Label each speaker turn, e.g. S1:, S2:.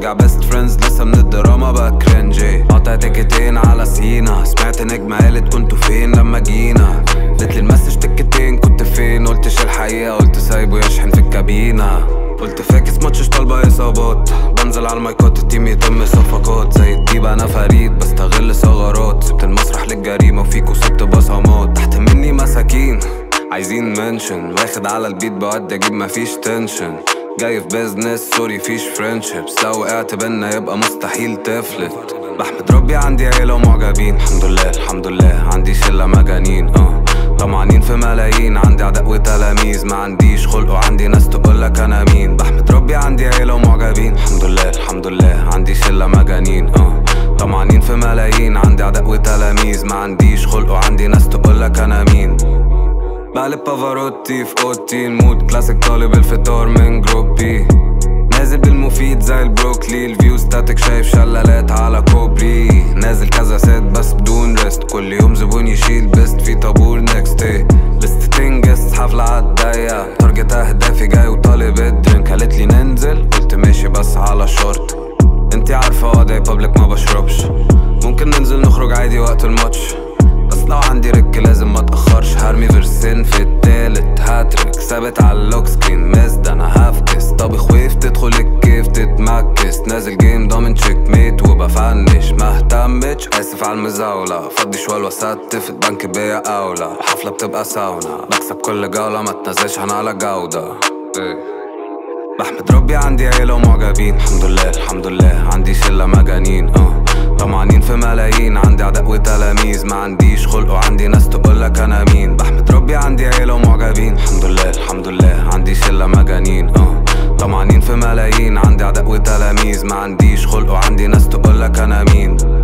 S1: برجع بيست فريندز لسه من الدراما بقى كرنجي. قاطع تيكتين على سينا، سمعت نجمة قالت كنتوا فين لما جينا. ادت لي المسج تكتين كنت فين، قلتش الحقيقة قلت سايبه يشحن في الكابينة. قلت فاكس ماتشش طالبة اصابات، بنزل على المايكات التيم يتم صفقات. زي الديب انا فريد بستغل ثغرات، سبت المسرح للجريمة وفيكو سبت بصمات. تحت مني مساكين عايزين منشن، واخد على البيت بودي اجيب مفيش تنشن. جاي في بيزنس سوري فيش فريندشيبس، لو وقعت بينا يبقى مستحيل تفلت. بحمد ربي عندي عيلة ومعجبين، الحمد لله الحمد لله. عندي شلة مجانين طمعانين في ملايين، عندي عداء وتلاميذ ما عنديش خلق وعندي ناس تقولك انا مين. بحمد ربي عندي عيلة ومعجبين، الحمد لله الحمد لله. عندي شلة مجانين طمعانين في ملايين، عندي عداء وتلاميذ ما عنديش خلق وعندي ناس تقولك انا مين. بقلب بافاروتي في اوضتي، المود كلاسيك طالب الفطار من جروبي. نازل بالمفيد زي البروكلي، الفيو ستاتيك شايف شلالات على كوبري. نازل كذا سيت بس بدون ريست، كل يوم زبون يشيل بيست في طابور نيكست ايه. لستتين جست حفلة عالضيق، تارجت اهدافي جاي وطالب الدرينك. قالت لي ننزل قلت ماشي بس على شورت، انتي عارفة وضعي بابليك ما بشربش. ممكن ننزل نخرج عادي وقت الماتش، بس لو عندي رك لازم ما اتأخرش. هرمي فيرسين في التالت هاتريك، ثابت على اللوك سكرين مزد انا هفكس. طابخ ويف تدخل الكيف تتمكس، نازل جيم ضامن تشيك ميت وبفنش. مهتمتش اسف على المزاولة، فضي شوال وستف البنك بيا اولى. الحفلة بتبقى ساونا بكسب كل جولة، ما تنزلش انا على جودة. بحمد ربي عندي عيلة ومعجبين، الحمد لله الحمد لله. عندي شلة مجانين طمعانين في ملايين، عندي عداء وتلاميذ ما عنديش خلق وعندي ناس تقولك انا مين. بحمد ربي عندي عيلة ومعجبين، الحمد لله الحمد لله. عندي شلة مجانين طمعانين في ملايين، عندي عداء وتلاميذ ما عنديش خلق وعندي ناس تقولك انا مين.